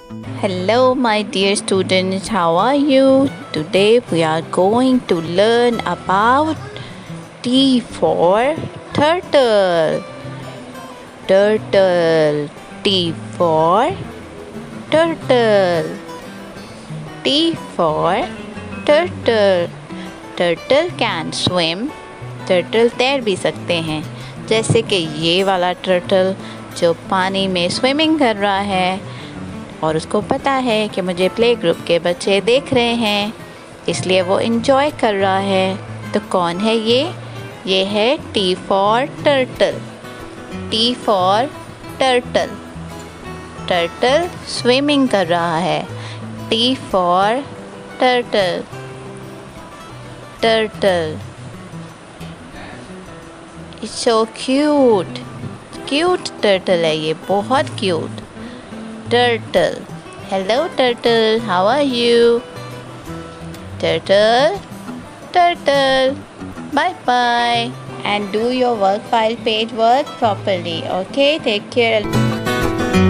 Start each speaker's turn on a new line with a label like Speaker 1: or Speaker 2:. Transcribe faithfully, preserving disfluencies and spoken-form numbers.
Speaker 1: Hello, my dear students, how are you? Today we are going to learn about T for turtle. Turtle. T for turtle. T for turtle. Turtle can swim. Turtle तैर भी सकते हैं, जैसे कि ये वाला turtle जो पानी में स्विमिंग कर रहा है और उसको पता है कि मुझे प्ले ग्रुप के बच्चे देख रहे हैं, इसलिए वो इन्जॉय कर रहा है। तो कौन है ये? ये है T for turtle. T for turtle. Turtle swimming कर रहा है। T for turtle. Turtle. It's so cute. Cute turtle है ये, बहुत cute. Turtle. Hello turtle, how are you? Turtle, turtle. Bye bye. And do your work file page work properly. Okay, take care.